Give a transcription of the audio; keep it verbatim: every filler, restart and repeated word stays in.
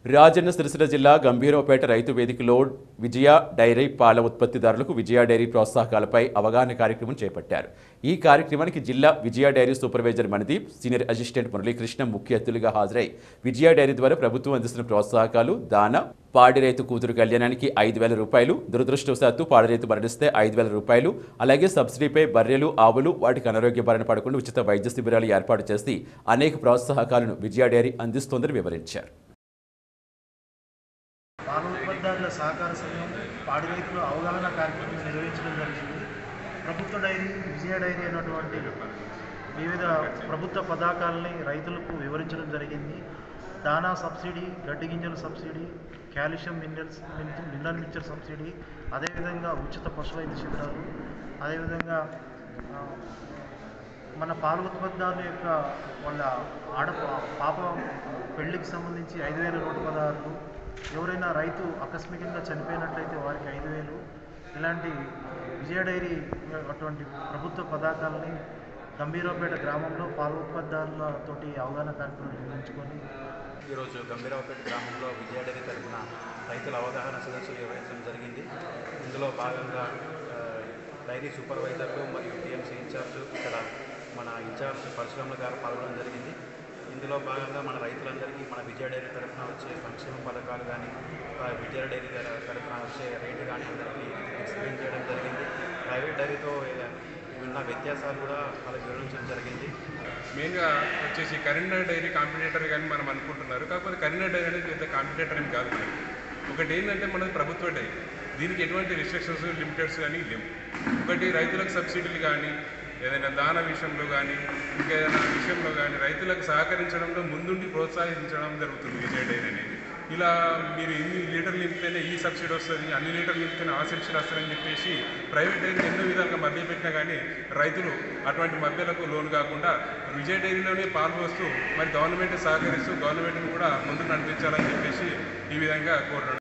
రాజన్న సిరిసిల్ల జిల్లా గంభీరావుపేట రైతు వేదికలో విజయ డైరీ పాల ఉత్పత్తిదారులకు విజయ డైరీ ప్రోత్సాహకాలపై అవగాహన కార్యక్రమం చేపట్టారు. ఈ కార్యక్రమానికి జిల్లా Vijaya dairy supervisor Manideep, senior assistant Muralikrishna ముఖ్య అతిథులుగా హాజరై విజయ డైరీ ద్వారా ప్రభుత్వం అందిస్తున్న ప్రోత్సాహకాలు, దాన, పాడి రైతు కూతురు కళ్యాణానికి ఐదు వేల రూపాయలు, దురదృష్టవశాత్తు పాడి రైతు మరణిస్తే ఐదు వేల రూపాయలు, అలాగే సబ్సిడీపై బర్రెలు, ఆవులు వాటికి అనారోగ్య బారిన పడకుండా ఉచిత వైద్య శిబిరాలు ఏర్పాటు చేసి అనేక ప్రోత్సాహకాలను విజయ డైరీ అందిస్తోందని వివరించారు. పాల ఉత్పత్తిదారుల సహకార సంఘం పాడి రైతుల అవగాహన కార్యక్రమం నిర్వహించడం జరిగింది. ప్రభుత్వ డైరీ, విజయ డైరీ అనేటువంటి వివిధ ప్రభుత్వ పథకాలని రైతులకు వివరించడం జరిగింది. దానా సబ్సిడీ, గడ్డి గింజల subsidy, calcium minerals mineral mixture subsidy, అదేవిధంగా ఉచిత పశు వైద్య శిబిరాలు, అదేవిధంగా మన పాల ఉత్పత్తిదారుల యొక్క వాళ్ళ ఆడ పాప పెళ్లికి సంబంధించి ఐదు వేల నూట పదహారులు, ఎవరైనా రైతు ఆకస్మికంగా చనిపోయినట్లయితే వారికి ఐదు వేలు, ఇలాంటి విజయ డైరీ అటువంటి ప్రభుత్వ పథకాలని గంభీరావుపేట గ్రామంలో పాల ఉత్పత్తిదారులతోటి అవగాహన కార్యక్రమం నిర్వహించుకొని ఈరోజు గంభీరావుపేట గ్రామంలో విజయ డైరీ తరఫున రైతుల అవగాహన సదస్సులు నిర్వహించడం జరిగింది. ఇందులో భాగంగా డైరీ సూపర్వైజర్లు మరియు టీఎంసీ ఇన్ఛార్జ్, ఇక్కడ మన ఇన్ఛార్జ్ పరశురాముల గారు పాల్గొనడం జరిగింది. ఇందులో భాగంగా మన రైతులందరికీ మన విజయ డైరీ తరఫున వచ్చే సంక్షేమ పథకాలు కానీ, విజయ డైరీ తరఫున వచ్చే రేటు కానీ అందరికీ ఎక్స్ప్లెయిన్ చేయడం జరిగింది. ప్రైవేట్ డైరీతో ఉన్న వ్యత్యాసాలు కూడా వాళ్ళకి వివరించడం జరిగింది. మెయిన్గా వచ్చేసి కరీంనగర్ డైరీ కాంపిటేటర్ కానీ మనం అనుకుంటున్నారు, కాకపోతే కరీంనగర్ డైరీ అనేది పెద్ద కాంపిటేటర్ ఏం కాదు. ఒకటి ఏంటంటే మనది ప్రభుత్వ డైరీ, దీనికి ఎటువంటి రిస్ట్రిక్షన్స్, లిమిటెడ్స్ కానీ లేవు. ఒకటి రైతులకు సబ్సిడీలు కానీ, ఏదైనా దాన విషయంలో కానీ, ఇంకేదైనా విషయంలో కానీ రైతులకు సహకరించడంలో ముందుండి ప్రోత్సహించడం జరుగుతుంది విజయ డైరీ అనేది. ఇలా మీరు ఇన్ని లీటర్లు నింపితేనే ఈ సబ్సిడీ వస్తుంది, అన్ని లీటర్లు నింపితేనే ఆ సబ్సిడీ వస్తుందని చెప్పేసి ప్రైవేట్ డైరీని ఎన్నో విధాలుగా మభ్య పెట్టినా కానీ రైతులు అటువంటి మభ్యలకు లోను కాకుండా విజయ డైరీలోనే పాల్గొస్తూ మరి గవర్నమెంట్ సహకరిస్తూ గవర్నమెంట్ని కూడా ముందుకు నడిపించాలని చెప్పేసి ఈ విధంగా కోరడం.